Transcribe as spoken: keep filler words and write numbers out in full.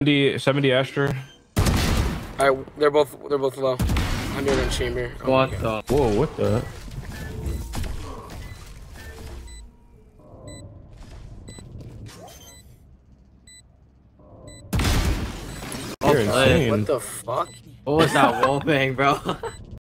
seventy, seventy Astra. Alright, they're both they're both low. one hundred in chamber. Oh What the? Whoa, what the? Oh, You're insane. What the fuck? What was that wall bang, bro?